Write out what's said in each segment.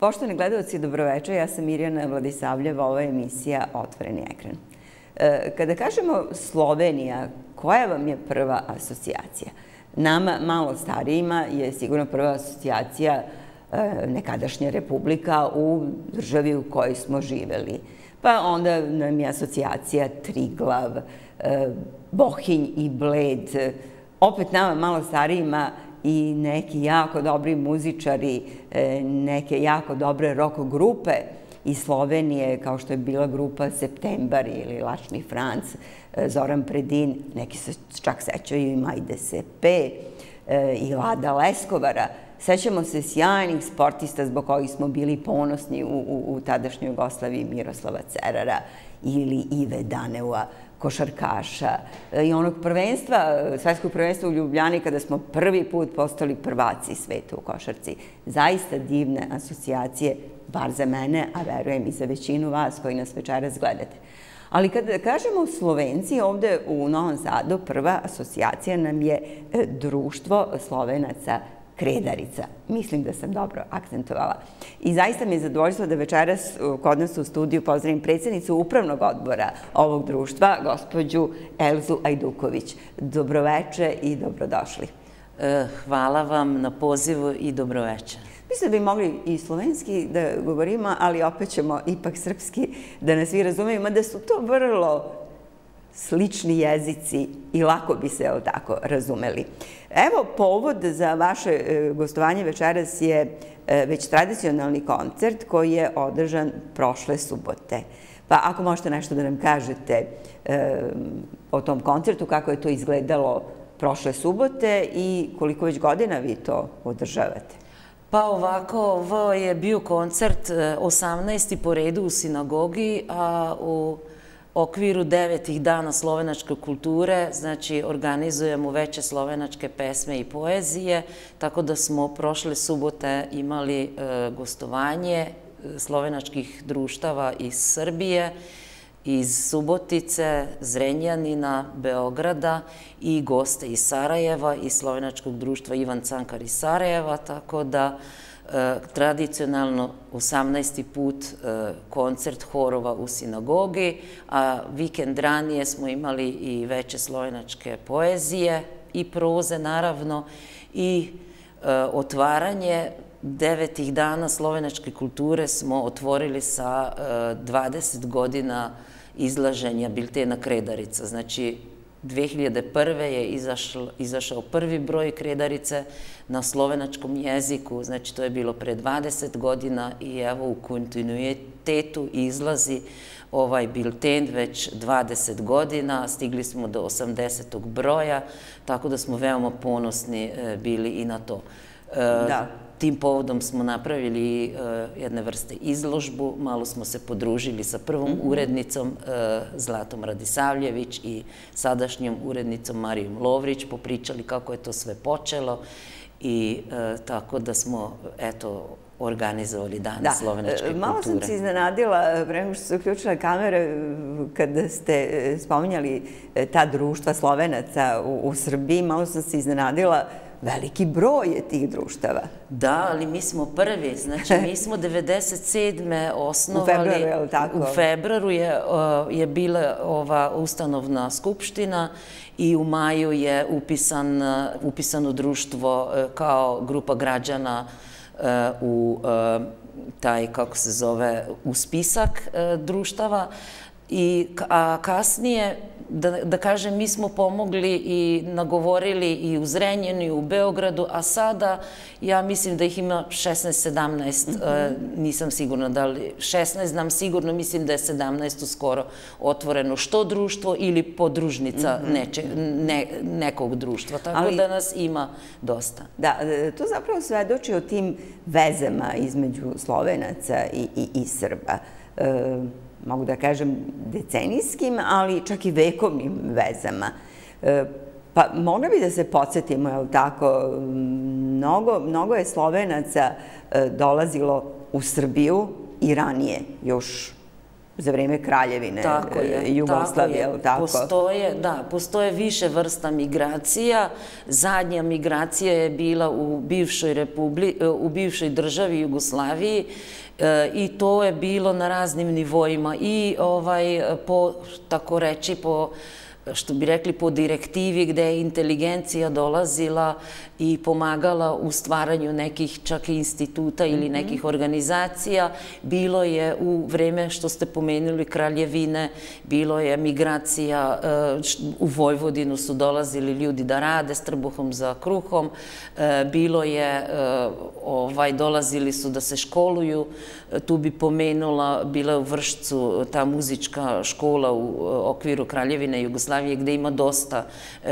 Poštovani gledalci, dobroveče, ja sam Mirjana Vladisavljeva, ovo je emisija Otvoreni ekran. Kada kažemo Slovenija, koja vam je prva asocijacija? Nama, malo starijima, je sigurno prva asocijacija nekadašnja republika u državi u kojoj smo živeli. Pa onda nam je asocijacija Triglav, Bohinj i Bled. Opet nama, malo starijima, i neki jako dobri muzičari, neke jako dobre rock grupe iz Slovenije, kao što je bila grupa Septembar ili Lačni Franc, Zoran Predin, neki se čak sećaju i Majde Sepe i Lada Leskovara. Sećamo se sjajnih sportista zbog kojih smo bili ponosni u tadašnjoj Jugoslaviji, Miroslava Cerara ili Ive Daneua, košarkaša i onog prvenstva, svetskog prvenstva u Ljubljani kada smo prvi put postali prvaci sveta u košarci. Zaista divne asocijacije, bar za mene, a verujem i za većinu vas koji nas večeras gledate. Ali kada kažemo Slovenci, ovde u Novom Sadu prva asocijacija nam je Društvo Slovenaca Kredarica. Mislim da sam dobro akcentovala. I zaista mi je zadovoljstvo da večeras kod nas u studiju pozdravim predsjednicu upravnog odbora ovog društva, gospođu Elzu Ajduković. Dobroveče i dobrodošli. Hvala vam na pozivu i dobroveče. Mislim da bi mogli i slovenski da govorimo, ali opet ćemo ipak srpski da nas svi razumiju, mada su to vrlo slični jezici i lako bi se tako razumeli. Evo, povod za vaše gostovanje večeras je već tradicionalni koncert koji je održan prošle subote. Pa ako možete nešto da nam kažete o tom koncertu, kako je to izgledalo prošle subote i koliko već godina vi to održavate? Pa ovako, ovo je bio koncert 18. po redu u sinagogi, a u okviru 9 dana slovenačke kulture, znači organizujemo veće slovenačke pesme i poezije, tako da smo prošle subote imali gostovanje slovenačkih društava iz Srbije, iz Subotice, Zrenjanina, Beograda i goste iz Sarajeva, iz slovenačkog društva Ivan Cankar iz Sarajeva, tako da tradicionalno 18. put koncert horova u sinagogi, a vikend ranije smo imali i veće slovenačke poezije i proze naravno i otvaranje 9 dana slovenačke kulture smo otvorili sa 20 godina izlaženja biltena Kredarica. Znači, 2001. je izašao prvi broj Kredarice na slovenačkom jeziku, znači to je bilo pre 20 godina i evo u kontinuitetu izlazi ovaj bilten već 20 godina, stigli smo do 80. broja, tako da smo veoma ponosni bili i na to. Da. Tim povodom smo napravili jedne vrste izložbu, malo smo se podružili sa prvom urednicom Zlatom Radisavljević i sadašnjom urednicom Marijom Lovrić, popričali kako je to sve počelo i tako da smo, eto, organizovali dan slovenačke kulture. Malo sam se iznenadila, prema što su uključile kamere, kada ste spominjali ta društva Slovenaca u Srbiji, malo sam se iznenadila, veliki broj je tih društava. Da, ali mi smo prvi, znači mi smo 1997. osnovali. U februaru, je li tako? U februaru je bila ova ustanovna skupština i u maju je upisano društvo kao grupa građana u taj, kako se zove, u spisak društava, a kasnije, da kažem, mi smo pomogli i nagovorili i u Zrenjaninu i u Beogradu, a sada ja mislim da ih ima 16-17, nisam sigurna da li 16, znam sigurno, mislim da je 17 skoro otvoreno što društvo ili podružnica nekog društva, tako da nas ima dosta. Da, to zapravo svedoči o tim vezama između Slovenaca i Srba. Mogu da kažem decenijskim, ali čak i vekovnim vezama. Pa mogli bi da se podsjetimo, je li tako, mnogo je Slovenaca dolazilo u Srbiju i ranije, još za vreme Kraljevine Jugoslavije, je li tako? Postoje više vrsta migracija. Zadnja migracija je bila u bivšoj državi Jugoslaviji i to je bilo na raznim nivoima i tako reći što bi rekli po direktivi gde je inteligencija dolazila i pomagala u stvaranju nekih čak i instituta ili nekih organizacija. Bilo je u vreme što ste pomenuli Kraljevine, bilo je migracija, u Vojvodinu su dolazili ljudi da rade s trbuhom za kruhom, bilo je, dolazili su da se školuju, tu bi pomenula, bila je u Vršcu ta muzička škola u okviru Kraljevine Jugoslavije gde ima dosta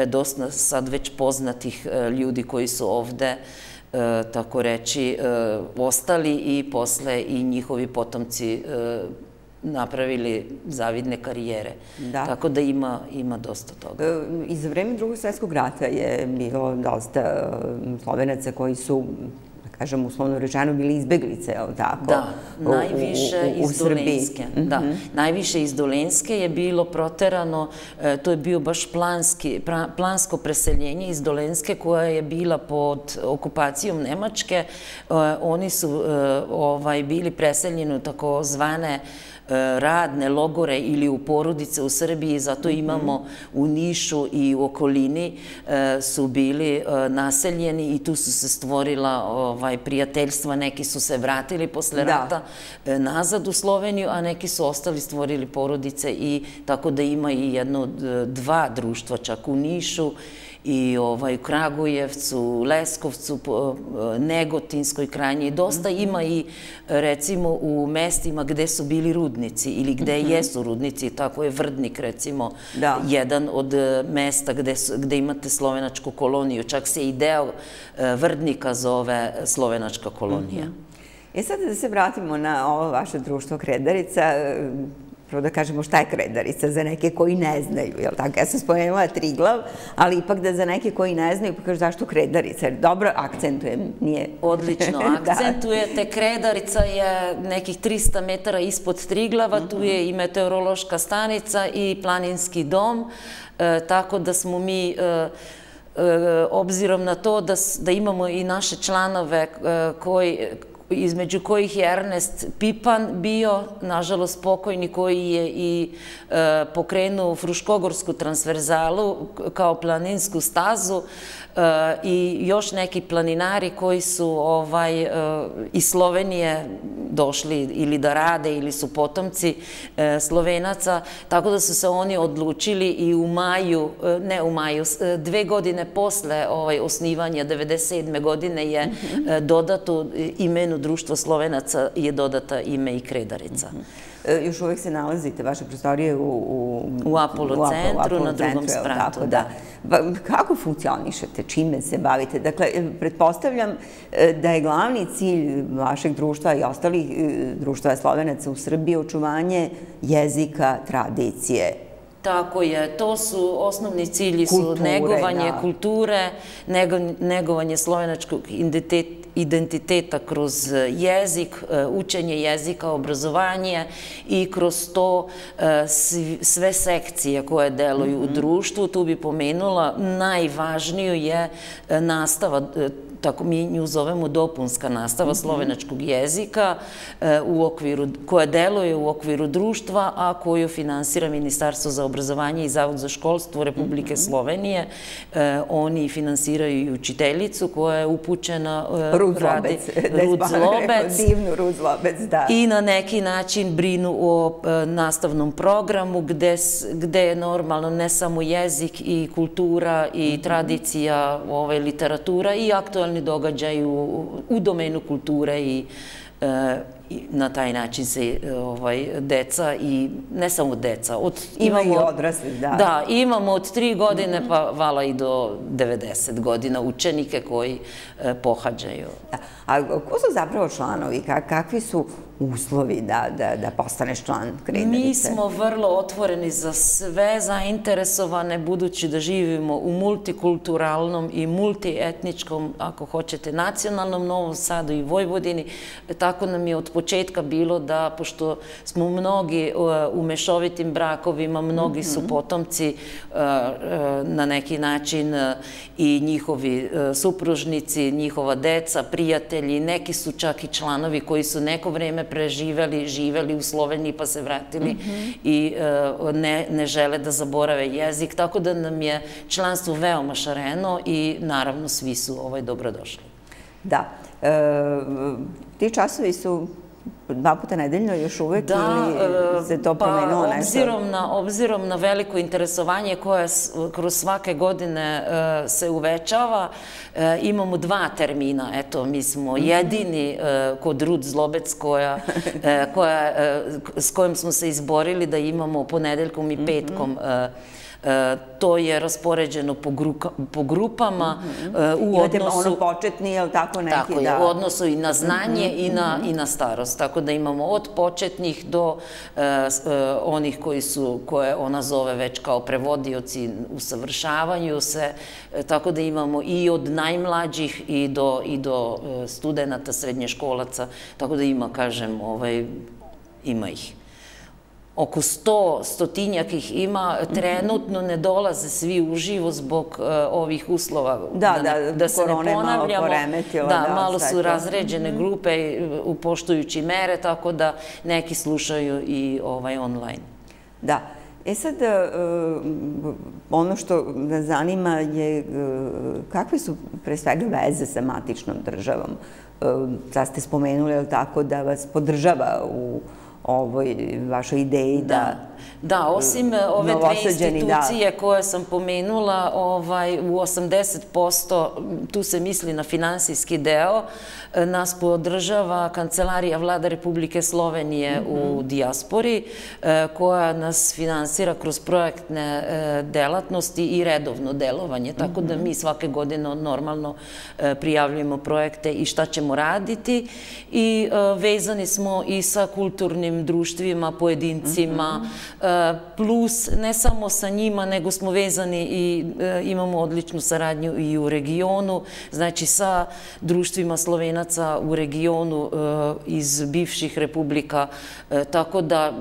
sad već poznatih ljudi koji su ovde, tako reći, ostali i posle i njihovi potomci napravili zavidne karijere. Tako da ima dosta toga. I za vreme Drugog svjetskog rata je bilo dosta Slovenaca koji su, kažem, uslovno rečeno, bili izbeglice, je li tako? Da, najviše iz Dolenjske. Da, najviše iz Dolenjske je bilo proterano, to je bio baš plansko preseljenje iz Dolenjske koja je bila pod okupacijom Nemačke. Oni su bili preseljeni u takozvane radne logore ili u porodice u Srbiji, zato imamo u Nišu i u okolini su bili naseljeni i tu su se stvorila prijateljstva, neki su se vratili posle rata nazad u Sloveniju, a neki su ostali, stvorili porodice i tako da ima i jedno, dva društva čak u Nišu i u Kragujevcu, Leskovcu, Negotinskoj krajini. Dosta ima i recimo u mestima gde su bili rudnici ili gde jesu rudnici, tako je Vrdnik recimo jedan od mesta gde imate slovenačku koloniju. Čak se i deo Vrdnika zove slovenačka kolonija. Sad da se vratimo na ovo vaše društvo Kredarica, prvo da kažemo šta je Kredarica za neke koji ne znaju, jel tako? Ja sam spomenula Triglav, ali ipak da za neke koji ne znaju, pa kažu zašto Kredarica? Dobro akcentujem, nije... Odlično akcentujete. Kredarica je nekih 300 metara ispod Triglava, tu je i meteorološka stanica i planinski dom, tako da smo mi... obzirom na to da imamo i naše članove između kojih je Ernest Pipan bio, nažalost pokojni, koji je i pokrenuo Fruškogorsku transverzalu kao planinsku stazu i još neki planinari koji su iz Slovenije došli ili da rade ili su potomci Slovenaca, tako da su se oni odlučili i u maju, ne u maju, 2 godine posle osnivanja 97. godine je dodato imenu Društva Slovenaca je dodata ime i Kredarica. Još uvek se nalazite, vaše prostorije u Apollo centru, na drugom spratu. Kako funkcionišete? Čime se bavite? Dakle, pretpostavljam da je glavni cilj vašeg društva i ostalih društva Slovenaca u Srbiji očuvanje jezika, tradicije. Tako je, to su osnovni cilji, su negovanje kulture, negovanje slovenačkog identiteta kroz jezik, učenje jezika, obrazovanje i kroz to sve sekcije koje deluju u društvu. Tu bi pomenula, najvažniju je nastava, tako mi nju zovemo dopunska nastava slovenačkog jezika, koja deluje u okviru društva, a koju finansira Ministarstvo za obrazovanje i Zavod za školstvo Republike Slovenije. Oni finansiraju i učiteljicu koja je upućena Rud Zlobec, divnu Rud Zlobec, da. I na neki način brinu o nastavnom programu gde je normalno ne samo jezik i kultura i tradicija, literatura i aktualni događaj u domenu kulture i na taj način se deca i ne samo deca. Ima i odrasli, da. Da, imamo od 3 godine pa vala i do 90 godina učenike koji pohađaju. A ko su zapravo članovi? Kakvi su uslovi da postaneš član Kredarice? Mi smo vrlo otvoreni za sve zainteresovane, budući da živimo u multikulturalnom i multietničkom, ako hoćete, nacionalnom Novom Sadu i Vojvodini, tako nam je od početka bilo da, pošto smo mnogi u mešovitim brakovima, mnogi su potomci na neki način i njihovi supružnici, njihova deca, prijatelji, neki su čak i članovi koji su neko vreme preživeli, živeli u Sloveniji pa se vratili i ne žele da zaborave jezik, tako da nam je članstvo veoma šareno i naravno svi su dobrodošli. Da. Ti časovi su 2 puta nedeljno još uvek ili se to promenilo nešto? Obzirom na veliko interesovanje koje kroz svake godine se uvećava, imamo 2 termina. Eto, mi smo jedini kod Rud Zlobec s kojom smo se izborili da imamo ponedeljkom i petkom. To je raspoređeno po grupama u odnosu... Imate ono početni, je li tako neki? Tako je, u odnosu i na znanje i na starost. Tako da imamo od početnih do onih koje ona zove već kao prevodioci u savršavanju se. Tako da imamo i od najmlađih i do studenta, srednješkolaca. Tako da ima, kažem, ima ih. Oko 100 ih ima, trenutno ne dolaze svi uživo zbog ovih uslova, da se ne ponavljamo. Da, malo su razređene grupe upoštujući mere, tako da neki slušaju i online. Da. Sad, ono što nas zanima je kakve su pre svega veze sa matičnom državom. Sad ste spomenuli, je li tako, da vas podržava u ovoj vašoj ideji da... Da, osim ove 2 institucije koje sam pomenula, u 80%, tu se misli na finansijski deo, nas podržava Kancelarija Vlade Republike Slovenije u dijaspori, koja nas finansira kroz projektne delatnosti i redovno delovanje, tako da mi svake godine normalno prijavljujemo projekte i šta ćemo raditi i vezani smo i sa kulturnim društvima, pojedincima, plus ne samo sa njima, nego smo vezani i imamo odličnu saradnju i u regionu, znači sa društvima Slovenaca u regionu iz bivših republika, tako da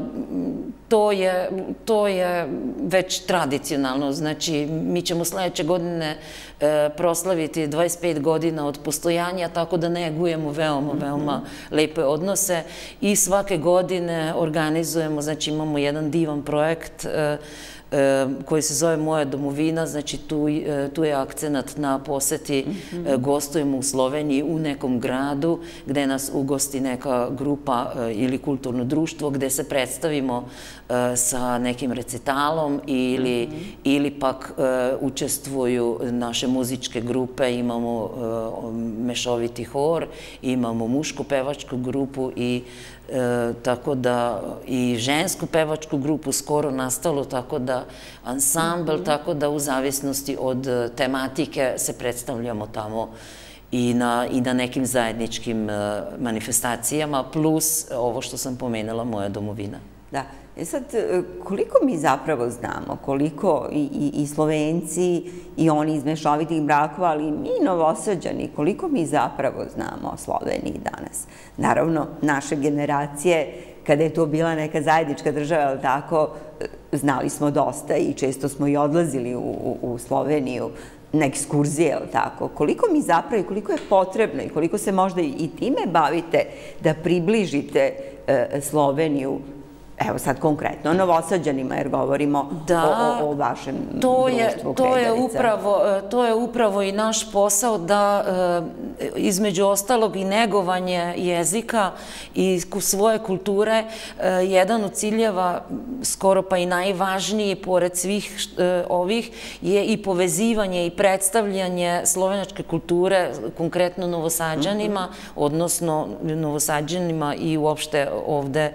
to je već tradicionalno, znači mi ćemo sledeće godine proslaviti 25 godina od postojanja, tako da negujemo veoma lepe odnose i svake godine organizujemo, znači imamo jedan divan projekt koji se zove Moja domovina, znači tu je akcenat na poseti, gostujemo u Sloveniji u nekom gradu gde nas ugosti neka grupa ili kulturno društvo gde se predstavimo sa nekim recitalom ili pak učestvuju naše muzičke grupe, imamo mešoviti hor, imamo mušku pevačku grupu i tako da i žensku pevačku grupu skoro nastalo, tako da ansambl, tako da u zavisnosti od tematike se predstavljamo tamo i na nekim zajedničkim manifestacijama, plus ovo što sam pomenula, Moja domovina. Da. Sad, koliko mi zapravo znamo, koliko i Slovenci i oni iz mešovitih brakova, ali i mi Novosađani, koliko mi zapravo znamo o Sloveniji danas? Naravno, naše generacije, kada je to bila neka zajednička država, ali tako, znali smo dosta i često smo i odlazili u Sloveniju na ekskurzije, ali tako. Koliko mi zapravo i koliko je potrebno i koliko se možda i time bavite da približite Sloveniju, evo sad konkretno, Novosađanima, jer govorimo o vašem društvu Kregarica. To je upravo i naš posao da, između ostalog, i negovanje jezika i svoje kulture, jedan od ciljeva, skoro pa i najvažniji, pored svih ovih, je i povezivanje i predstavljanje slovenačke kulture, konkretno Novosađanima, odnosno Novosađanima i uopšte ovde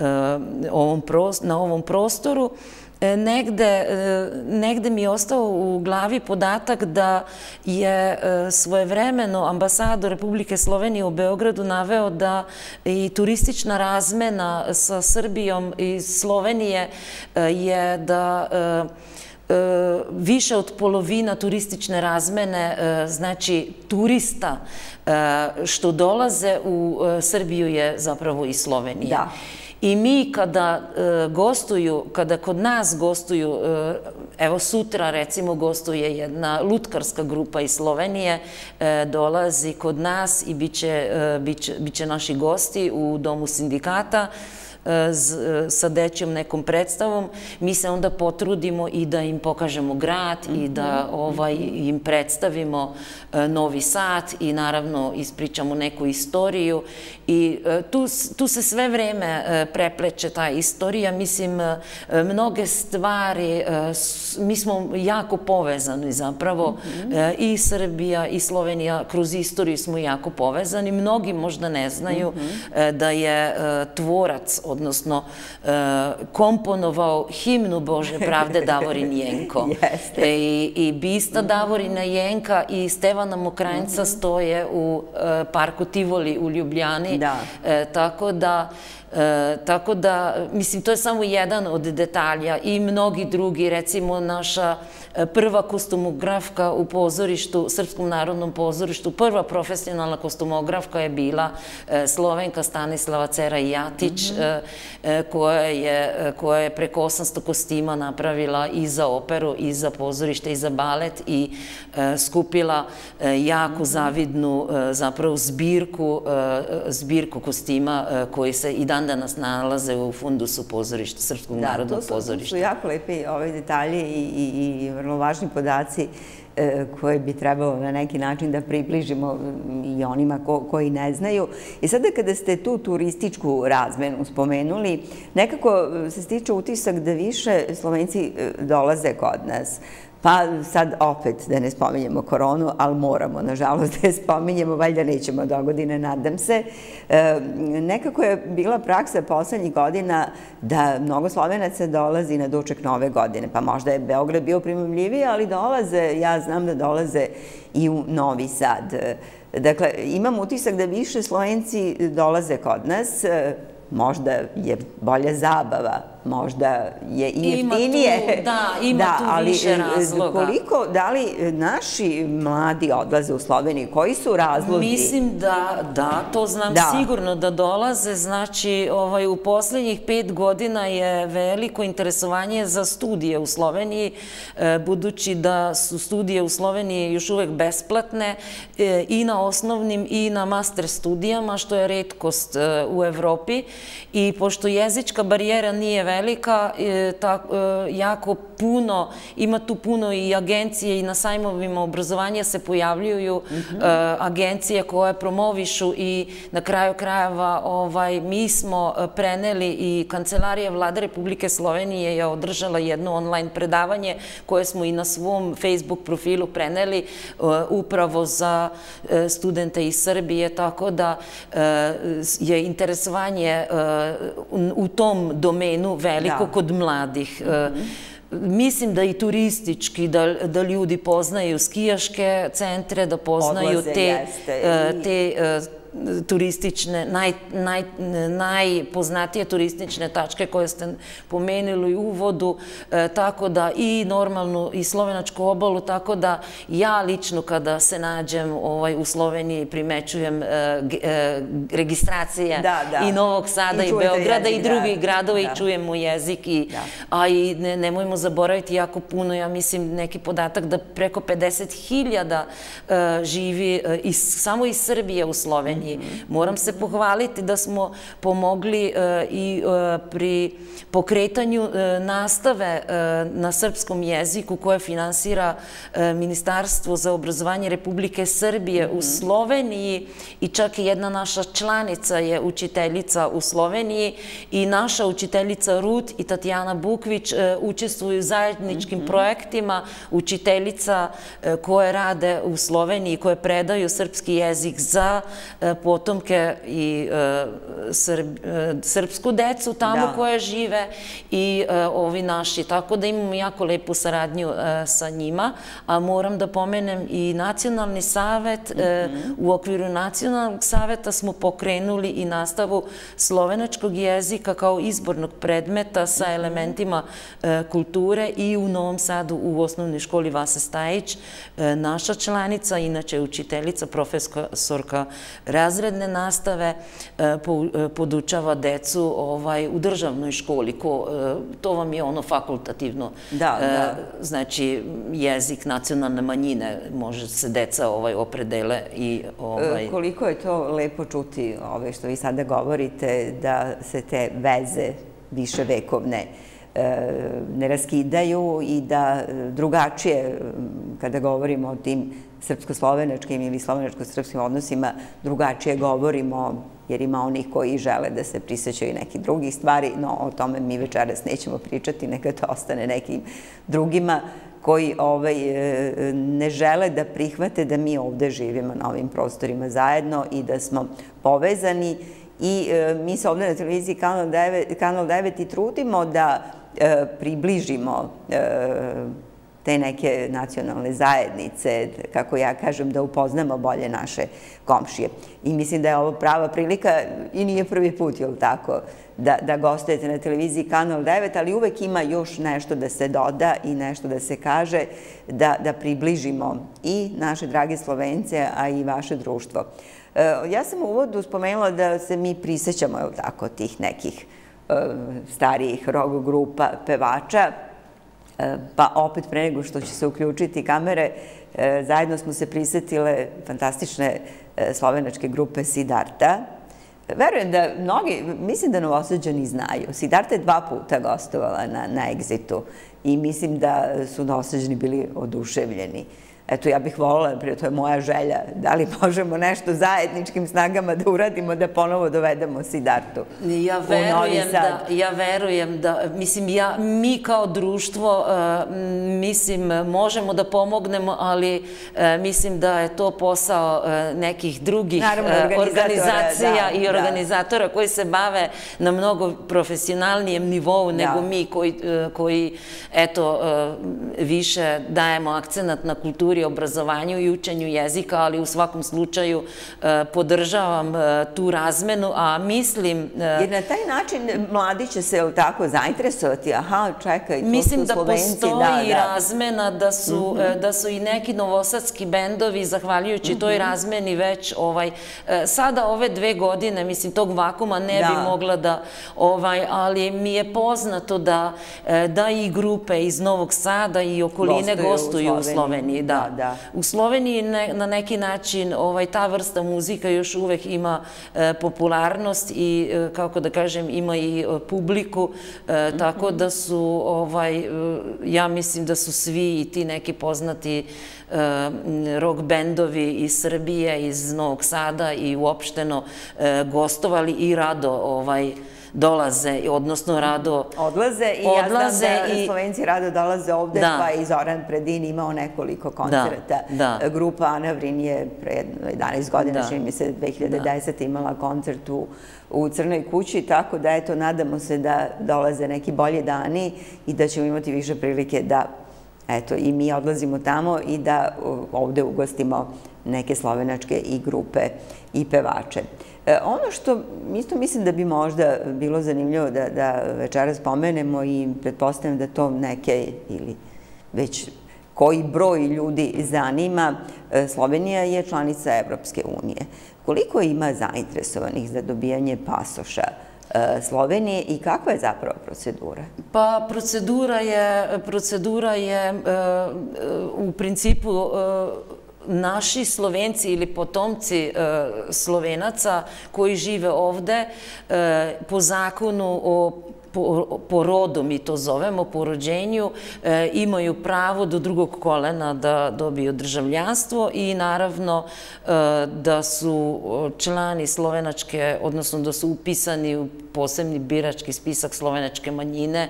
na ovom prostoru. Negde mi je ostao u glavi podatak da je svojevremeno ambasador Republike Slovenije u Beogradu naveo da i turistična razmena sa Srbijom i Slovenije je da više od polovina turistične razmene, znači turista što dolaze u Srbiju je zapravo iz Slovenije. I mi kada gostuju, kada kod nas gostuju, evo sutra recimo gostuje jedna lutkarska grupa iz Slovenije, dolazi kod nas i bit će naši gosti u Domu sindikata sa dečjom nekom predstavom, mi se onda potrudimo i da im pokažemo grad i da im predstavimo Novi Sad i naravno ispričamo neku istoriju i tu se sve vreme prepleće ta istorija, mislim, mnoge stvari, mi smo jako povezani zapravo, i Srbija i Slovenija, kroz istoriju smo jako povezani, mnogi možda ne znaju da je tvorac, odnosno komponovao himnu Bože pravde Davorin Jenko. I bista Davorina Jenka i Stevana Mokranjca stoje u parku Tivoli u Ljubljani. Tako da, mislim, to je samo jedan od detalja i mnogi drugi, recimo naša prva kostumografka u pozorištu, Srpskom narodnom pozorištu, prva profesionalna kostumografka je bila Slovenka Stanislava Ceraj-Jatić, koja je preko 800 kostima napravila i za operu, i za pozorište, i za balet i skupila jako zavidnu zapravo zbirku kostima koji se i dan danas nalaze u fundusu pozorišta, Srpskog narodnog pozorišta. To su jako lepi detalji i vrlo važni podaci koje bi trebalo na neki način da približimo i onima koji ne znaju. I sada kada ste tu turističku razmenu spomenuli, nekako se stiče utisak da više Slovenci dolaze kod nas. Pa sad opet da ne spominjemo koronu, ali moramo, nažalost, da je spominjemo, valjda nećemo dogodine, nadam se. Nekako je bila praksa poslednjih godina da mnogo Slovenaca dolazi na doček Nove godine, pa možda je Beograd bio primamljiviji, ali dolaze, ja znam da dolaze i u Novi Sad. Dakle, imam utisak da više Slovenci dolaze kod nas, možda je bolja zabava, možda je i jeftinije. Ima tu više razloga. Da li naši mladi odlaze u Sloveniju? Koji su razlozi? Mislim da, to znam sigurno da dolaze. Znači, u poslednjih 5 godina je veliko interesovanje za studije u Sloveniji, budući da su studije u Sloveniji još uvek besplatne i na osnovnim i na master studijama, što je retkost u Evropi. I pošto jezička barijera nije velika, jako puno, ima tu puno i agencije i na sajmovima obrazovanja se pojavljuju agencije koje promovišu i na kraju krajeva mi smo preneli i Kancelarija Vlade Republike Slovenije je održala jedno online predavanje koje smo i na svom Facebook profilu preneli upravo za studente iz Srbije, tako da je interesovanje u tom domenu veliko kod mladih. Mislim da i turistički, da ljudi poznaju skijaške centre, da poznaju te turistične, najpoznatije turistične tačke koje ste pomenuli u uvodu, tako da i normalno i slovenačku obalu, tako da ja lično kada se nađem u Sloveniji primećujem registracije i Novog Sada i Beograda i drugih gradova i čujem mu jezik, a i nemojmo zaboraviti jako puno, ja mislim neki podatak da preko 50.000 živi samo iz Srbije u Sloveniji. Moram se pohvaliti da smo pomogli i pri pokretanju nastave na srpskom jeziku koje finansira Ministarstvo za obrazovanje Republike Srbije u Sloveniji i čak i jedna naša članica je učiteljica u Sloveniji i naša učiteljica Rut i Tatjana Bukvić učestvuju u zajedničkim projektima učiteljica koje rade u Sloveniji, koje predaju srpski jezik za potomke i srpsku decu tamo koje žive i ovi naši, tako da imamo jako lepu saradnju sa njima, a moram da pomenem i Nacionalni savet. U okviru Nacionalnog saveta smo pokrenuli i nastavu slovenačkog jezika kao izbornog predmeta sa elementima kulture i u Novom Sadu u osnovnoj školi Vasa Stajić, naša članica, inače učiteljica, profesorka razredne nastave, podučava decu u državnoj školi. To vam je ono fakultativno. Znači, jezik nacionalne manjine, može se deca opredele i... Koliko je to lepo čuti što vi sada govorite, da se te veze viševekovne ne raskidaju i da drugačije, kada govorimo o tim srpsko-slovenačkim ili slovenačko-srpskim odnosima, drugačije govorimo, jer ima onih koji žele da se prisjećaju nekih drugih stvari, no o tome mi večeras nećemo pričati, neka to ostane nekim drugima koji ne žele da prihvate da mi ovde živimo na ovim prostorima zajedno i da smo povezani. I mi se ovde na televiziji Kanal 9 i trudimo da približimo te neke nacionalne zajednice, kako ja kažem, da upoznamo bolje naše komšije. I mislim da je ovo prava prilika i nije prvi put, je li tako, da gostujete na televiziji Kanal 9, ali uvek ima još nešto da se doda i nešto da se kaže, da približimo i naše drage Slovence, a i vaše društvo. Ja sam u uvodu spomenula da se mi prisjećamo, je li tako, tih nekih starijih rock grupa, pevača, pa opet pre nego što će se uključiti kamere, zajedno smo se prisjetile fantastične slovenačke grupe Siddharta. Verujem da mnogi, mislim da Novosađani znaju, Siddharta je 2 puta gostovala na Exitu i mislim da su Novosađani bili oduševljeni. Eto, ja bih voljela, to je moja želja, da li možemo nešto zajedničkim snagama da uradimo, da ponovo dovedemo Siddhartu u Novi Sad. Ja verujem da, mislim, mi kao društvo, mislim, možemo da pomognemo, ali mislim da je to posao nekih drugih organizacija i organizatora koji se bave na mnogo profesionalnijem nivou nego mi koji, eto, više dajemo akcenat na kulturi, obrazovanju i učenju jezika, ali u svakom slučaju podržavam tu razmenu, a mislim... Jer na taj način mladi će se, ili tako, zainteresovati, aha, čekaj, to su Slovenci, mislim da postoji razmena, da su i neki novosadski bendovi, zahvaljujući toj razmeni već, sada ove 2 godine, mislim, tog vakuma ne bi mogla da, ali mi je poznato da i grupe iz Novog Sada i okoline gostuju u Sloveniji, U Sloveniji na neki način ta vrsta muzika još uvek ima popularnost i, kako da kažem, ima i publiku, tako da su, ja mislim da su svi i ti neki poznati rock bendovi iz Srbije, iz Novog Sada i uopšteno gostovali i rado dolaze, odnosno rado odlaze i ja znam da Slovenci rado dolaze ovde, pa i Zoran Predin imao nekoliko koncerta. Grupa Ana Vrin je pre 11 godina, čini mi se 2010. imala koncert u Crnoj kući, tako da, eto, nadamo se da dolaze neki bolji dani i da ćemo imati više prilike da, eto, i mi odlazimo tamo i da ovde ugostimo neke slovenačke i grupe i pevače. Ono što isto mislim da bi možda bilo zanimljivo da večeras spomenemo i pretpostavljam da to neke ili već koji broj ljudi zanima, Slovenija je članica Evropske unije. Koliko ima zainteresovanih za dobijanje pasoša Slovenije i kakva je zapravo procedura? Pa procedura je u principu naši Slovenci ili potomci Slovenaca koji žive ovde po zakonu o po rodu, mi to zovemo, po rođenju, imaju pravo do drugog kolena da dobiju državljanstvo i naravno da su člani slovenačke, odnosno da su upisani u posebni birački spisak slovenačke manjine,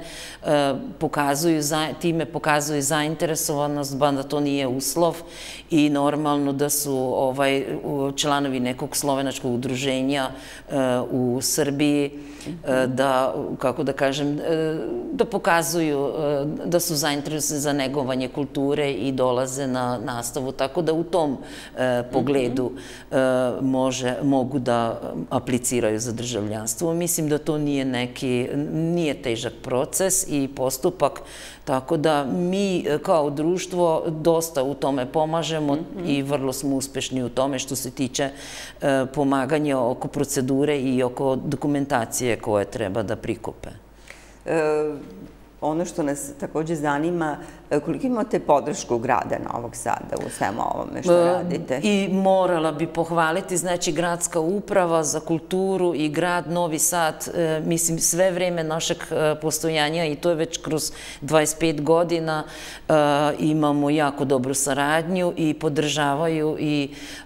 time pokazuju zainteresovanost, ba da to nije uslov i normalno da su članovi nekog slovenačkog udruženja u Srbiji, da, kako da kažem, da pokazuju da su zainteresovani za negovanje kulture i dolaze na nastavu, tako da u tom pogledu mogu da apliciraju za državljanstvo. Mislim da to nije težak proces i postupak, tako da mi kao društvo dosta u tome pomažemo i vrlo smo uspešni u tome što se tiče pomaganja oko procedure i oko dokumentacije koje treba da prikupe. Ono što nas takođe zanima, koliko imate podršku grada Novog Sada u svemu ovome što radite? I morala bi pohvaliti, znači, gradska uprava za kulturu i grad Novi Sad, mislim, sve vreme našeg postojanja i to je već kroz 25 godina, imamo jako dobru saradnju i podržavaju i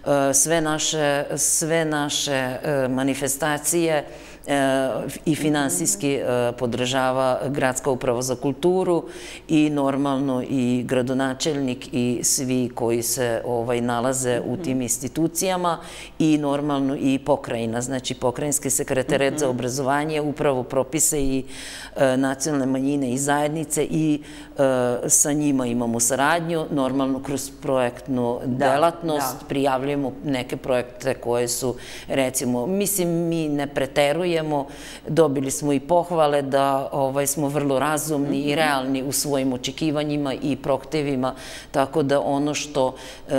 sve naše manifestacije i finansijski podržava Gradska uprava za kulturu i normalno i gradonačelnik i svi koji se nalaze u tim institucijama i normalno i pokrajina, znači pokrajinski sekretariat za obrazovanje, upravo propise i nacionalne manjine i zajednice i sa njima imamo saradnju, normalno kroz projektnu delatnost, prijavljujemo neke projekte koje su, recimo, mislim, mi ne preterujemo, dobili smo i pohvale da smo vrlo razumni i realni u svojim očekivanjima i prohtevima, tako da ono što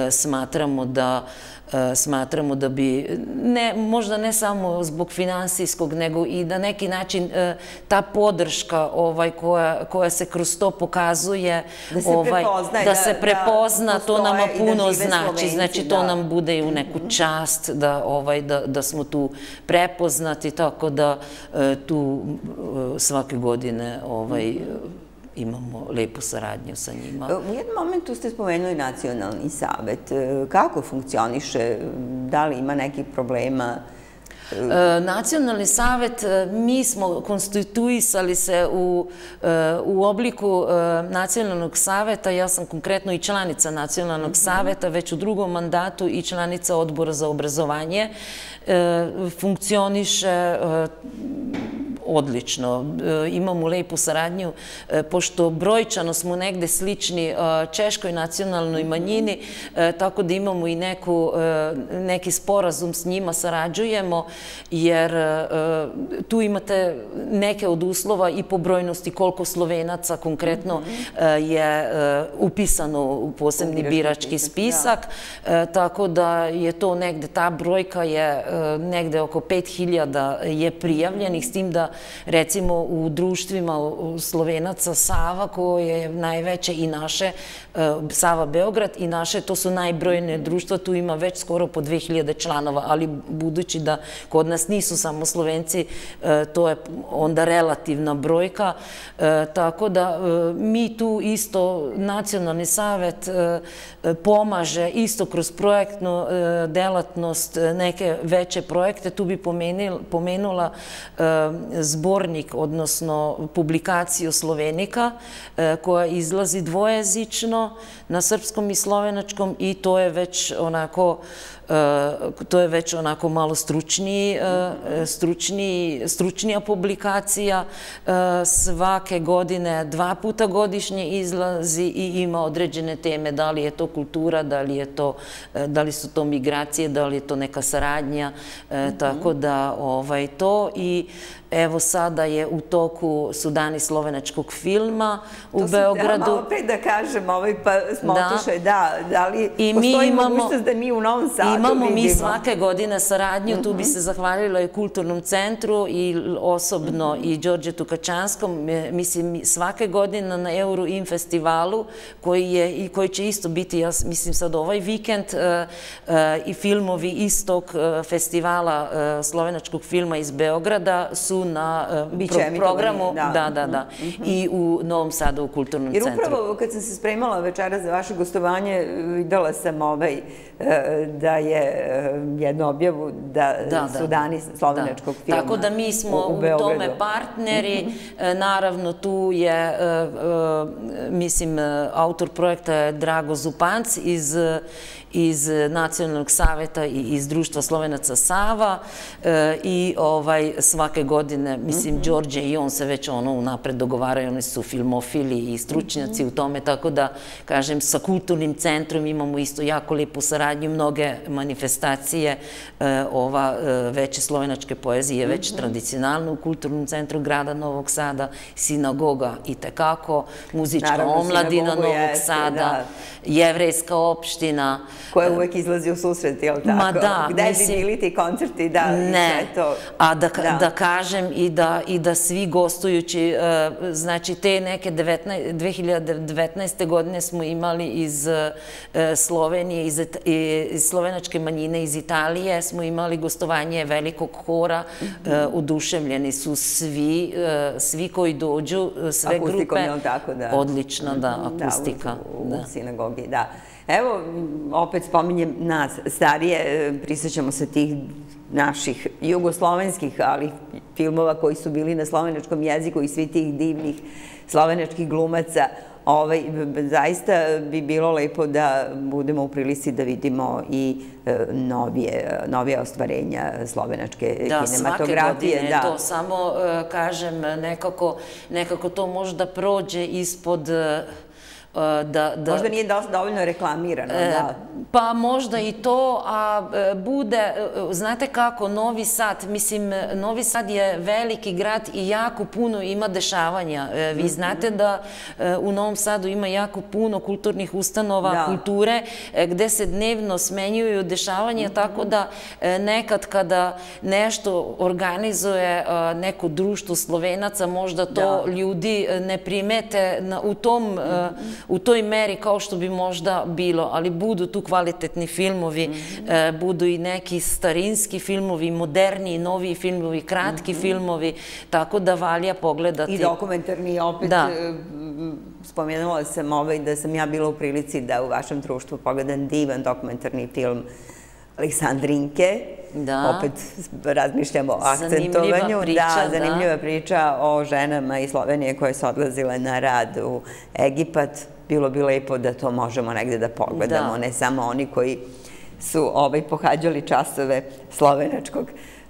smatramo da bi, možda ne samo zbog finansijskog, nego i na neki način ta podrška koja se kroz to pokazuje, da se prepozna, to nama puno znači. Znači, to nam bude i u neku čast da smo tu prepoznati, tako da tu svake godine imamo lepu saradnju sa njima. U jednom momentu ste spomenuli Nacionalni savet. Kako funkcioniše? Da li ima nekih problema? Nacionalni savet, mi smo konstituisali se u obliku Nacionalnog saveta, ja sam konkretno i članica Nacionalnog saveta, već u drugom mandatu i članica Odbora za obrazovanje. Funkcioniše odlično. Imamo lepu saradnju, pošto brojčano smo negde slični češkoj nacionalnoj manjini, tako da imamo i neki sporazum s njima, sarađujemo, jer tu imate neke od uslova i po brojnosti koliko Slovenaca konkretno je upisano u posebni birački spisak, tako da je to negde, ta brojka je negde oko 5000 je prijavljenih, s tim da recimo u društvima Slovenaca Sava, koje je najveće, i naše, Sava Beograd i naše, to su najbrojnije društva, tu ima već skoro po 2000 članova, ali budući da kod nas nisu samo Slovenci, to je onda relativna brojka, tako da mi tu isto, Nacionalni savet pomaže isto kroz projektnu delatnost, neke veće projekte. Tu bi pomenula zbornik, odnosno publikaciju Slovenika, koja izlazi dvojezično na srpskom i slovenačkom, i to je već onako malo stručnija publikacija. Svake godine 2 puta godišnje izlazi i ima određene teme, da li je to kultura, da li su to migracije, da li je to neka saradnja, tako da to. I evo sada je u toku su dani slovenačkog filma u Beogradu. To sam malo pre da kažem, pa smo otišli, da li postoji mogućnost da mi u Novom Sadu vidimo? Imamo mi svake godine saradnju, tu bi se zahvalila i Kulturnom centru i osobno i Đorđetu Kačanskom, mislim svake godine na Euroim festivalu, koji će isto biti, ja mislim sad ovaj vikend, i filmovi iz tog festivala slovenačkog filma iz Beograda su na na programu, i u Novom Sadu u Kulturnom centru. Jer upravo kad sam se spremala večera za vaše gostovanje, videla sam da je jednu objavu da su dani slovenačkog filma u Beogradu. Tako da mi smo u tome partneri. Naravno, tu je, mislim, autor projekta je Drago Zupanc iz Nacionalnog saveta i iz Društva Slovenaca Sava i svake godine, mislim, Đorđe i on se već unapred dogovaraju, oni su filmofili i stručnjaci u tome, tako da, kažem, sa Kulturnim centrom imamo isto jako lijepu saradnju, mnoge manifestacije, ova veće slovenačke poezije, već tradicionalno u Kulturnom centru grada Novog Sada, sinagoga i tekako, muzička omladina Novog Sada, jevrejska opština, koja uvek izlazi u susret, je li tako? Ma da, gde bi bili ti koncerti, da, ne, a da kažem i da svi gostujući, znači te neke 2019. godine smo imali iz Slovenije, iz slovenačke manjine, iz Italije, smo imali gostovanje velikog hora, oduševljeni su svi koji dođu, sve grupe. Akustikom, je li tako? Odlična, da, akustika. U sinagogi, da. Evo, opet spominjem nas, starije, prisjećamo se tih naših jugoslovenskih, ali filmova koji su bili na slovenačkom jeziku i svi tih divnih slovenačkih glumaca. Zaista bi bilo lepo da budemo u prilici da vidimo i novije ostvarenja slovenačke kinematografije. Da, svake godine, to samo, kažem, nekako to možda prođe ispod... Možda nije dovoljno reklamirano, da. Pa možda i to, a bude, znate kako, Novi Sad, mislim, Novi Sad je veliki grad i jako puno ima dešavanja. Vi znate da u Novom Sadu ima jako puno kulturnih ustanova, kulture, gde se dnevno smenjuju dešavanja, tako da nekad kada nešto organizuje neko društvo Slovenaca, možda to ljudi ne primete u toj meri kao što bi možda bilo, ali budu tu kvalitetni filmovi, budu i neki starinski filmovi, moderni, noviji filmovi, kratki filmovi, tako da valja pogledati. I dokumentarni, opet spomenula sam da sam ja bila u prilici da u vašem društvu pogledam divan dokumentarni film Aleksandrinke. Opet razmišljamo o akcentovanju. Zanimljiva priča o ženama iz Slovenije koje su odlazile na rad u Egipat. Bilo bi lepo da to možemo negde da pogledamo, ne samo oni koji su pohađali časove slovenačkog.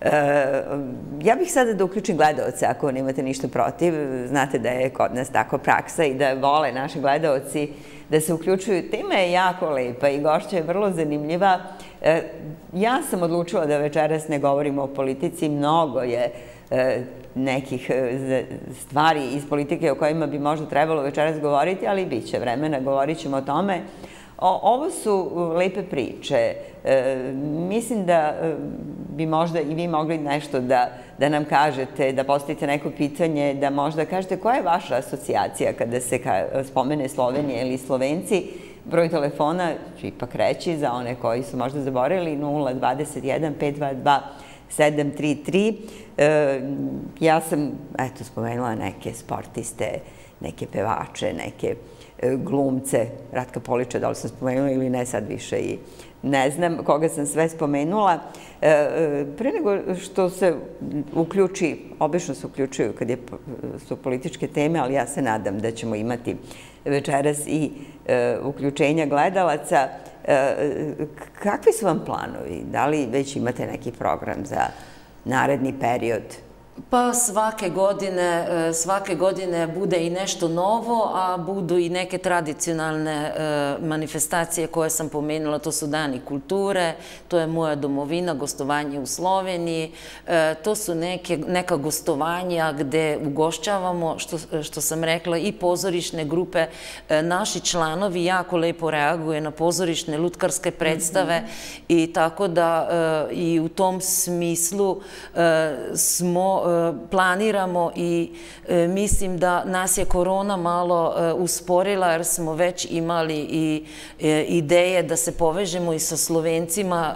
Ja bih sada da uključim gledaoce, ako nemate ništa protiv. Znate da je kod nas tako praksa i da vole naši gledaoci da se uključuju. Tema je jako lepa i gošća je vrlo zanimljiva. Ja sam odlučila da večeras ne govorimo o politici, mnogo je nekih stvari iz politike o kojima bi možda trebalo večeras govoriti, ali bit će vremena, govorit ćemo o tome. Ovo su lepe priče. Mislim da bi možda i vi mogli nešto da nam kažete, da postavite neko pitanje, da možda kažete koja je vaša asocijacija kada se spomene Slovenija ili Slovenci. Broj telefona ću ipak reći za one koji su možda zaboravili, 021 522 733. Ja sam, eto, spomenula neke sportiste, neke pevače, neke glumce, Ratka Polića, da li sam spomenula ili ne, sad više i ne znam koga sam sve spomenula. Pre nego što se uključi, obično se uključuju kad su političke teme, ali ja se nadam da ćemo imati večeras i uključenja gledalaca. Kakvi su vam planovi? Da li već imate neki program za naredni period? Pa svake godine bude i nešto novo, a budu i neke tradicionalne manifestacije koje sam pomenula, to su Dani kulture, to je moja domovina, gostovanje u Sloveniji, to su neka gostovanja gde ugošćavamo, što sam rekla, i pozorišne grupe. Naši članovi jako lepo reaguje na pozorišne lutkarske predstave i tako da i u tom smislu smo planiramo i mislim da nas je korona malo usporila jer smo već imali i ideje da se povežemo i sa Slovencima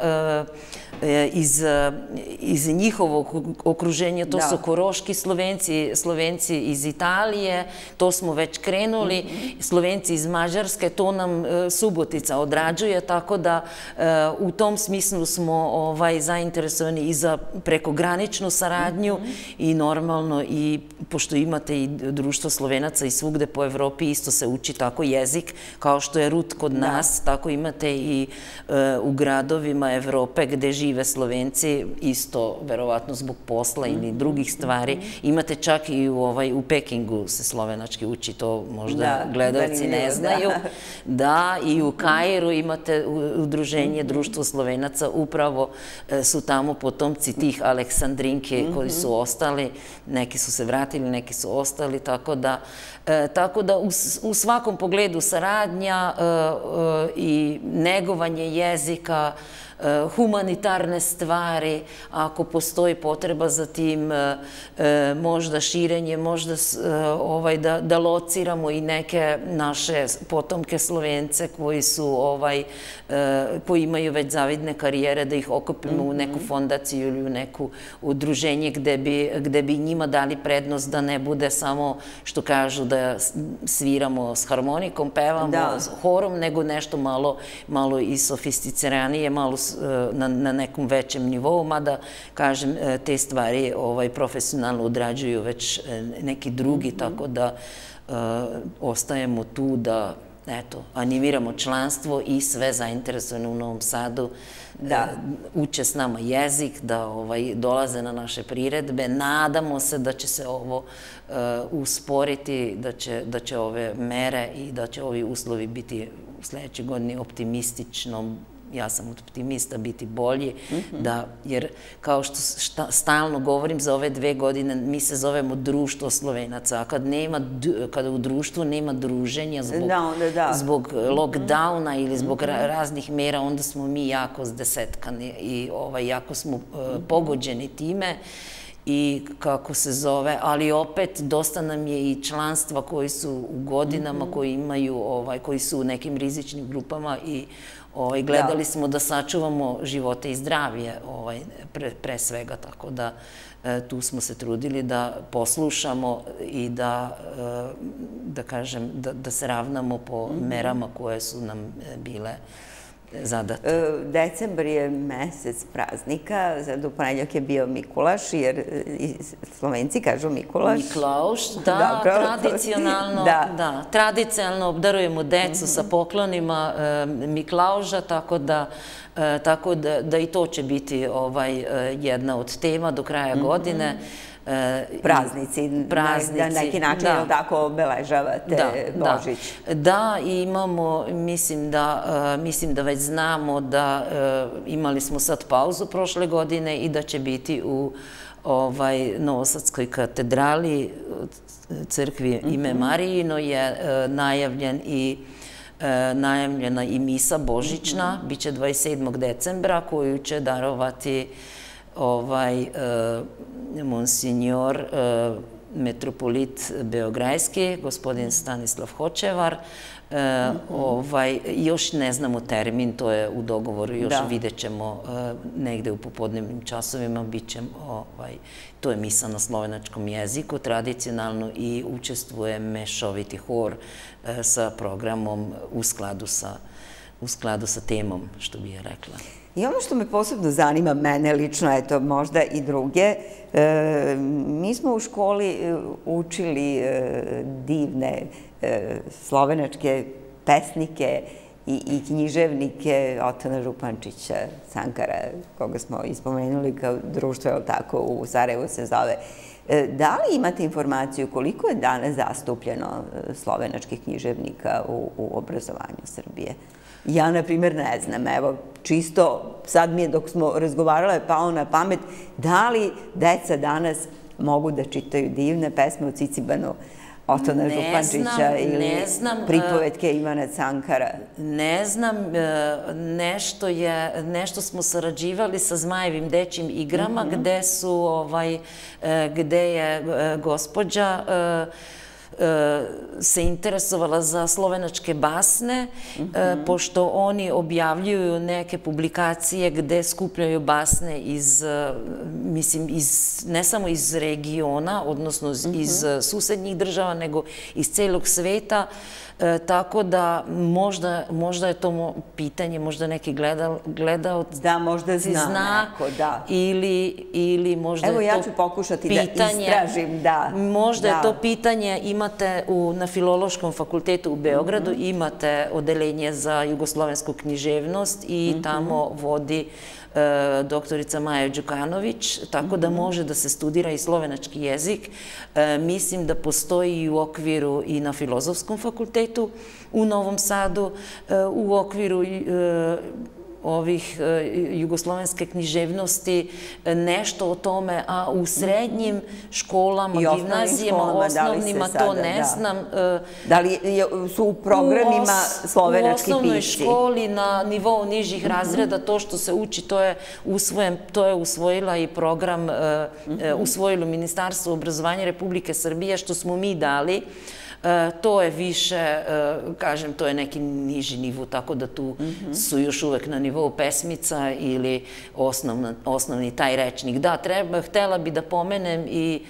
iz njihovog okruženja, to su koroški Slovenci, Slovenci iz Italije, to smo već krenuli, Slovenci iz Mađarske, to nam Subotica odrađuje, tako da u tom smislu smo zainteresovani i za prekograničnu saradnju i normalno i pošto imate i društvo Slovenaca i svugde po Evropi isto se uči tako jezik, kao što je RUT kod nas, tako imate i u gradovima Evrope gde žive Slovenci, isto verovatno zbog posla ili drugih stvari. Imate čak i u Pekingu se slovenački uči, to možda gledalci ne znaju. Da, i u Kairu imate udruženje Društvo Slovenaca, upravo su tamo potomci tih Aleksandrinke koji su ostali, neki su se vratili, neki su ostali, tako da u svakom pogledu saradnja i negovanje jezika, humanitarne stvari, ako postoji potreba za tim, možda širenje, možda da lociramo i neke naše potomke Slovence koji imaju već zavidne karijere, da ih okupimo u neku fondaciju ili u neku udruženje gde bi njima dali prednost da ne bude samo, što kažu, da sviramo s harmonikom, pevamo s horom, nego nešto malo i sofisticiranije, malo na nekom većem nivou, mada, kažem, te stvari profesionalno odrađuju već neki drugi, tako da ostajemo tu da, eto, animiramo članstvo i sve zainteresovane u Novom Sadu uče s nama jezik, da dolaze na naše priredbe. Nadamo se da će se ovo usporiti, da će ove mere i da će ovi uslovi biti u sledećoj godini optimistično, ja sam optimista, biti bolji, jer kao što stalno govorim za ove 2 godine, mi se zovemo Društvo Slovenaca, a kada u društvu nema druženja zbog lockdowna ili zbog raznih mera, onda smo mi jako zdesetkani i jako smo pogođeni time. I kako se zove, ali opet dosta nam je i članstva koji su u godinama, koji su u nekim rizičnim grupama i gledali smo da sačuvamo živote i zdravlje pre svega, tako da tu smo se trudili da poslušamo i da kažem, da se ravnamo po merama koje su nam bile zadate. Decembar je mesec praznika, sad u ponedjeljak je bio Mikulaš, jer Slovenci kažu Mikulaš. Miklauš, da, tradicionalno obdarujemo decu sa poklonima Miklauža, tako da i to će biti jedna od tema do kraja godine. Praznici, na neki način tako obeležavate Božić. Da, i imamo, mislim da već znamo da imali smo sad pauzu prošle godine i da će biti u Novosadskoj katedrali, crkvi Ime Marijino je najavljena i misa božićna, bit će 27. decembra, koju će darovati monsignor metropolit Beograjski, gospodin Stanislav Hočevar. Još ne znamo termin, to je u dogovoru, još vidjet ćemo negde u popodnevnim časovima, to je misa na slovenačkom jeziku tradicionalno i učestvuje mešoviti hor sa programom u skladu sa temom, što bi je rekla. I ono što me posebno zanima, mene lično, eto, možda i druge, mi smo u školi učili divne slovenačke pesnike i književnike Otona Župančića, Cankara, koga smo ispomenuli kao društvo, je tako, u Sarajevu se zove. Da li imate informaciju koliko je danas zastupljeno slovenačkih književnika u obrazovanju Srbije? Ja, na primjer, ne znam, evo, čisto sad mi je, dok smo razgovarale, palo na pamet, da li deca danas mogu da čitaju divne pesme u Cicibanu, Otona Župančića ili pripovetke Ivana Cankara? Ne znam, nešto smo sarađivali sa Zmajevim dečjim igrama, gde je gospođa se interesovala za slovenačke basne, pošto oni objavljuju neke publikacije gde skupljaju basne iz, mislim, ne samo iz regiona, odnosno iz susednjih država, nego iz celog sveta, tako da možda je to pitanje, možda neki gledalac da, možda zna neko, da. Ili možda je to pitanje... Evo, ja ću pokušati da istražim, da. Možda je to pitanje, imate na Filološkom fakultetu u Beogradu, imate odeljenje za jugoslovensku književnost i tamo vodi doktorica Maja Đukanović, tako da može da se studira i slovenački jezik. Mislim da postoji i u okviru i na Filozofskom fakultetu u Novom Sadu, u okviru ovih jugoslovenske književnosti, nešto o tome, a u srednjim školama, gimnazijama, osnovnima, to ne znam. Da li su u programima slovenački pisci? U osnovnoj školi na nivou nižih razreda to što se uči, to je usvojila i program, usvojilo Ministarstvo obrazovanja Republike Srbije, što smo mi dali. To je više, kažem, to je neki niži nivo, tako da tu su još uvek na nivou pesmica ili osnovni taj rečnik. Da, htela bi da pomenem i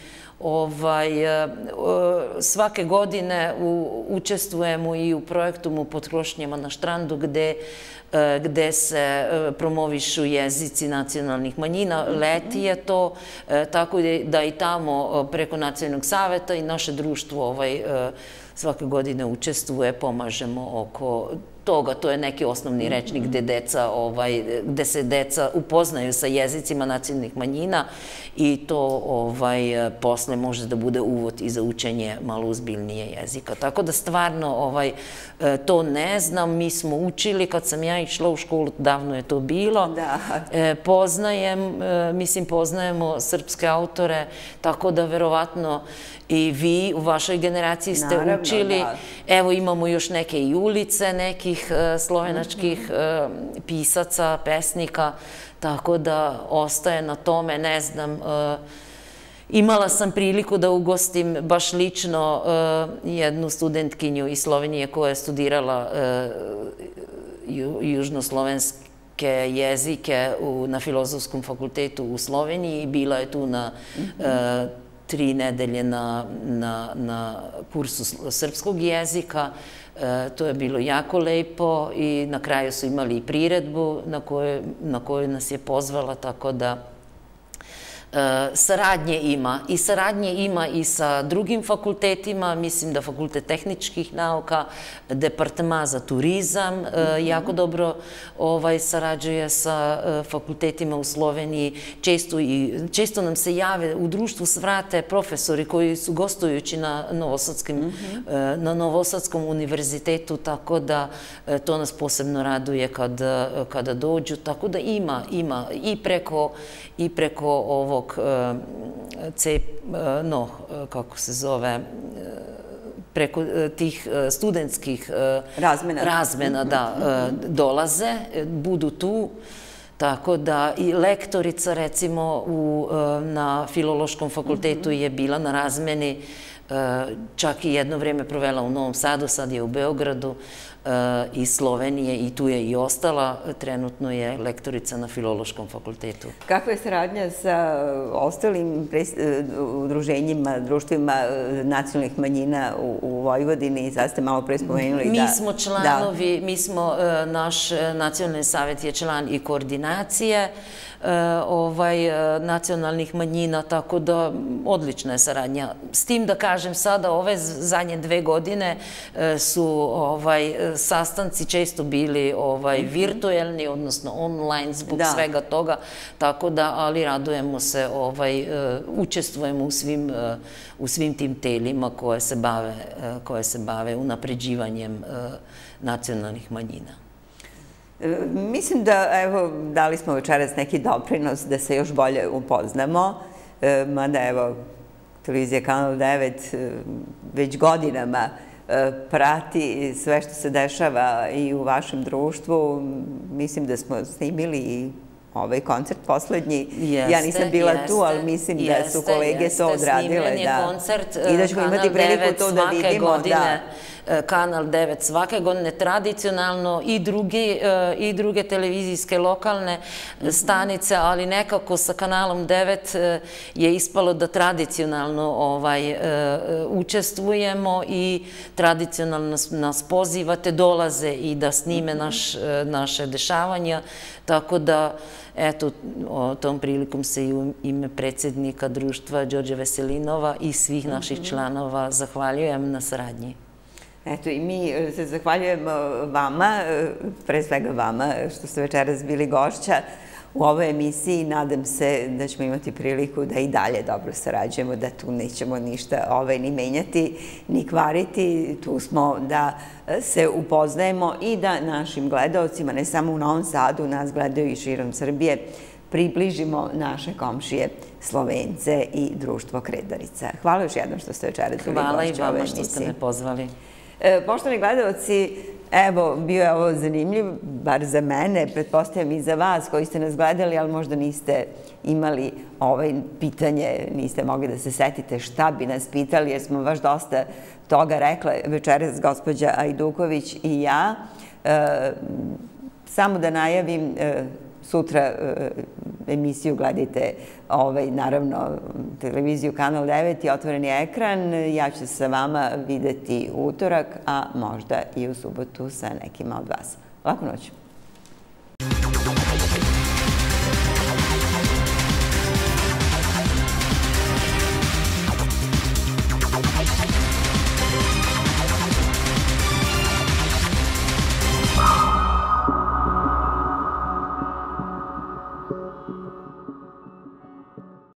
svake godine učestvujemo i u projektu Pod krošnjama na štrandu, gde se promovišu jezici nacionalnih manjina. Leti je to, tako da i tamo preko Nacionalnog saveta i naše društvo svake godine učestvuje, pomažemo oko toga. To je neki osnovni rečnik gde se deca upoznaju sa jezicima nacionalnih manjina i to posle može da bude uvod i za učenje malo uzbiljnije jezika. Tako da stvarno to ne znam, mi smo učili, kad sam ja išla u školu, davno je to bilo. Poznajemo srpske autore, tako da verovatno i vi u vašoj generaciji ste učili. Evo, imamo još neke i ulice nekih slovenačkih pisaca, pesnika, tako da ostaje na tome, ne znam. Imala sam priliku da ugostim baš lično jednu studentkinju iz Slovenije koja je studirala južnoslovenske jezike na Filozofskom fakultetu u Sloveniji i bila je tu na 3 nedelje na kursu srpskog jezika. To je bilo jako lepo i na kraju su imali i priredbu na koju nas je pozvala, tako da saradnje ima i sa drugim fakultetima, mislim da Fakultet tehničkih nauka, Departman za turizam jako dobro sarađuje sa fakultetima u Sloveniji. Često nam se jave, u društvu svrate profesori koji su gostujući na Novosadskom univerzitetu, tako da to nas posebno raduje kada dođu, tako da ima i preko ovog kako se zove, preko tih studentskih razmena da dolaze, budu tu, tako da i lektorica recimo na Filološkom fakultetu je bila na razmeni, čak i jedno vreme provela u Novom Sadu, sad je u Beogradu, iz Slovenije i tu je i ostala. Trenutno je lektorica na Filološkom fakultetu. Kakva je saradnja sa ostalim udruženjima, društvima nacionalnih manjina u Vojvodini? Sad ste malo pre spomenuli da... Mi smo članovi, naš nacionalni savet je član i koordinacije nacionalnih manjina, tako da odlična je saradnja. S tim da kažem sada, ove zadnje 2 godine su sastanci često bili virtuelni, odnosno online zbog svega toga, tako da, ali radujemo se, učestvujemo u svim tim telima koje se bave unapređivanjem nacionalnih manjina. Mislim da, evo, dali smo večeras neki doprinos da se još bolje upoznamo, mada, evo, televizija Kanal 9 već godinama prati sve što se dešava i u vašem društvu. Mislim da smo snimili i ovaj koncert poslednji. Ja nisam bila tu, ali mislim da su kolege to odradile. Snimljen je koncert i da ćemo imati priliku to da vidimo. Kanal 9 svake godine tradicionalno i druge televizijske lokalne stanice, ali nekako sa Kanalom 9 je ispalo da tradicionalno učestvujemo i tradicionalno nas pozivate, dolaze i da snime naše dešavanja, tako da eto, tom prilikom se i u ime predsjednika društva Đorđa Veselinova i svih naših članova zahvaljujem na saradnji. Eto, i mi se zahvaljujemo vama, pre svega vama, što ste večeras bili gošća u ovoj emisiji. Nadam se da ćemo imati priliku da i dalje dobro sarađujemo, da tu nećemo ništa ni menjati, ni kvariti. Tu smo da se upoznajemo i da našim gledaocima, ne samo u Novom Sadu, nas gledaju i širom Srbije, približimo naše komšije Slovence i društvo Kredarica. Hvala još jednom što ste večeras bili gošća ove emisije. Hvala i vama što ste me pozvali. Poštovani gledaoci, evo, bio je ovo zanimljiv, bar za mene, pretpostavljam i za vas koji ste nas gledali, ali možda niste imali pitanje, niste mogli da se setite šta bi nas pitali, jer smo baš dosta toga rekla večeras gospođa Ajduković i ja. Samo da najavim, sutra emisiju gledajte, naravno, televiziju Kanal 9 i Otvoreni ekran. Ja ću se sa vama videti u utorak, a možda i u subotu sa nekima od vas. Laku noć.